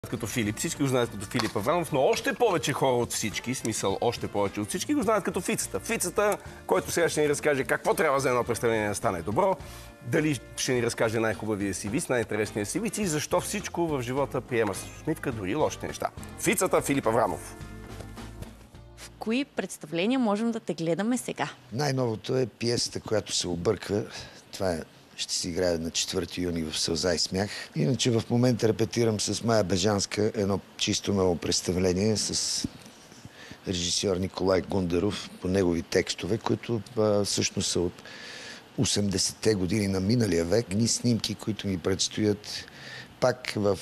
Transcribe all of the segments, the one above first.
като Филип. Всички го знаят като Филип Аврамов, но още повече хора от всички, смисъл още повече от всички, го знаят като Фицата. Фицата, който сега ще ни разкаже какво трябва за едно представление да стане добро, дали ще ни разкаже най-хубавия си виц, най-интересния си виц и защо всичко в живота приема с усмивка, дори лошите неща. Фицата Филип Аврамов. В кои представления можем да те гледаме сега? Най-новото е пиесата, която се обърква. Това ще си играе на 4 юни в Сълза и смях. Иначе в момента репетирам с Мая Бежанска едно чисто ново представление с режисьор Николай Гундаров по негови текстове, които всъщност са от 80-те години на миналия век. Едни снимки, които ми предстоят пак в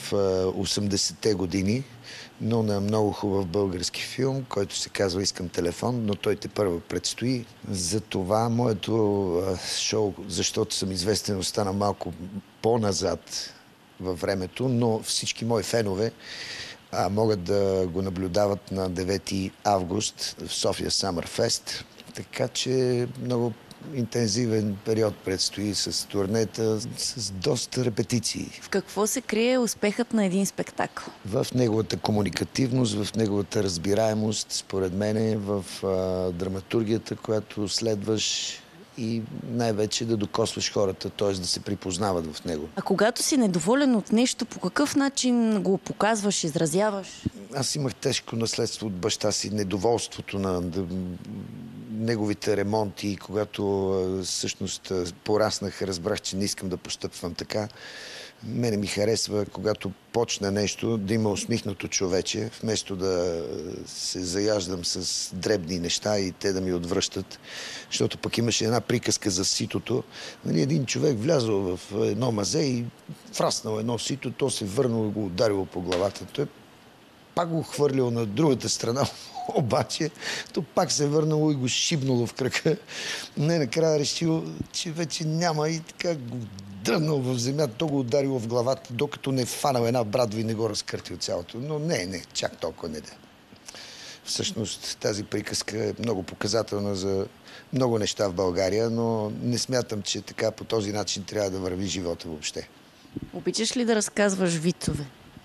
80-те години, но на много хубав български филм, който се казва "Искам телефон", но той тепърва предстои. Затова моето шоу, защото съм известен, остана малко по-назад във времето, но всички мои фенове могат да го наблюдават на 9 август в София Самърфест. Така че много интензивен период предстои с турнета, с доста репетиции. В какво се крие успехът на един спектакъл? В неговата комуникативност, в неговата разбираемост, според мен, в драматургията, която следваш и най-вече да докосваш хората, т.е. да се припознават в него. А когато си недоволен от нещо, по какъв начин го показваш, изразяваш? Аз имах тежко наследство от баща си, недоволството на неговите ремонти. Когато всъщност пораснах, разбрах, че не искам да постъпвам така. Мене ми харесва, когато почна нещо, да има усмихнато човече, вместо да се заяждам с дребни неща и те да ми отвръщат. Защото пък имаше една приказка за ситото. Един човек влязъл в едно мазе и фраснал едно сито, то се върнало и го ударило по главата. Той пак го хвърлил на другата страна, обаче то пак се върнало и го шибнало в крака. Накрая решил, че вече няма и така го дрънал в земята, то го ударило в главата, докато не фанал една брадва и не го разкъртил цялото. Но не, чак толкова не да. Всъщност тази приказка е много показателна за много неща в България, но не смятам, че така по този начин трябва да върви живота въобще. Обичаш ли да разказваш вицове?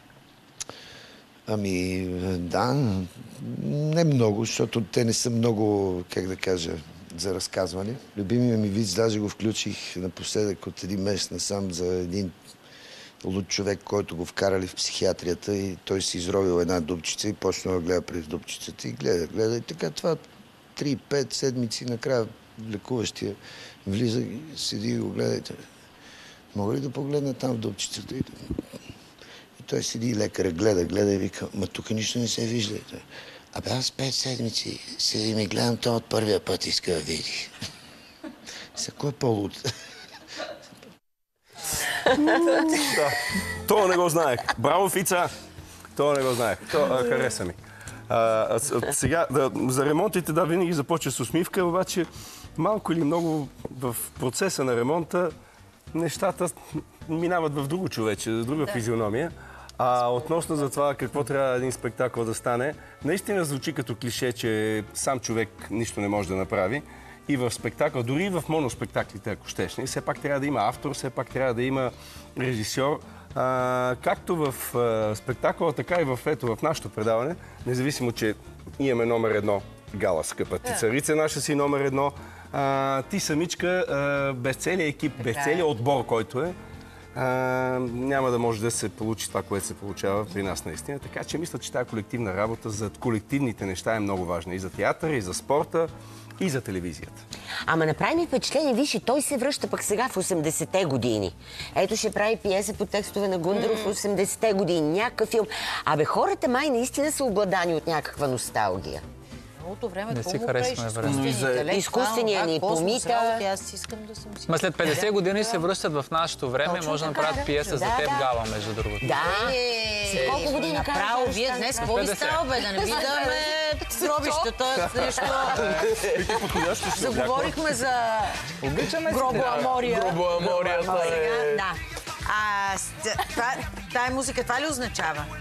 Ами, да, не много, защото те не са много, как да кажа, за разказване. Любимия ми виц, даже го включих напоследък от един месец насам за един луд човек, който го вкарали в психиатрията и той си изровил една дупчица и почна да гледа през дупчицата и гледа. И така това 3-5 седмици накрая лекуващия влиза и седи и го гледа. Мога ли да погледна там в дупчицата? И той седи и лекаря, гледа и вика: "Ма тук нищо не се вижда." Абе, аз 5 седмици седим и гледам, то от първия път иска да види. За кой е по-луд? Да, това не го знаех. Браво, Фица! Това не го знаех. Хареса ми. Сега, за ремонтите, да, винаги започва с усмивка, обаче малко или много в процеса на ремонта нещата минават в друго човече, в друга физиономия. Относно за това какво трябва един спектакъл да стане, наистина звучи като клише, че сам човек нищо не може да направи. И в спектакъл, дори и в моноспектаклите, ако щеш. Все пак трябва да има автор, все пак трябва да има режисьор. Както в спектакъла, така и в нашето предаване, независимо, че имаме номер 1 гала, скъпа ти царица, наша си номер 1, ти самичка, без целия екип, без целия отбор, който е, няма да може да се получи това, което се получава при нас наистина. Така че мисля, че тази колективна работа за колективните неща е много важна. И за театъра, и за спорта, и за телевизията. Ама направи ми впечатление, виж, и той се връща пък сега в 80-те години. Ето ще прави пиеса по текстове на Гундаров в 80-те години. Някакъв филм. Абе, хората май наистина са обладани от някаква носталгия. Другото време, не си харесваме време. Изкуствения ни помита. Аз искам да съм си. Ма след 50 години се връщат в нашето време, може да направят пиеса за теб, Гала, между другото. Да. Колко години направо? Вие днес какво ви става, бе? Да не видаме гробищата, нещо. Заговорихме за гробоамория. Гробоаморията е... Да. Тая музика, това ли означава?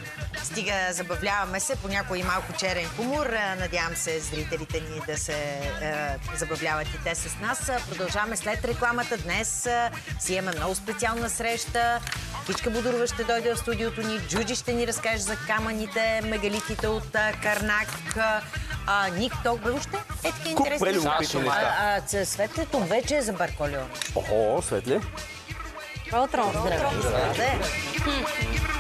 Стига, забавляваме се, понякога и малко черен хумор. Надявам се зрителите ни да се забавляват и те с нас. Продължаваме след рекламата. Днес си имаме много специална среща. Кичка Будурова ще дойде в студиото ни. Джуджи ще ни разкаже за камъните, мегалитите от Карнак. Ник Ток, още е такива интересни неща. Светлето вече е за Барколио. Охо, Светле. Утро. Здравей.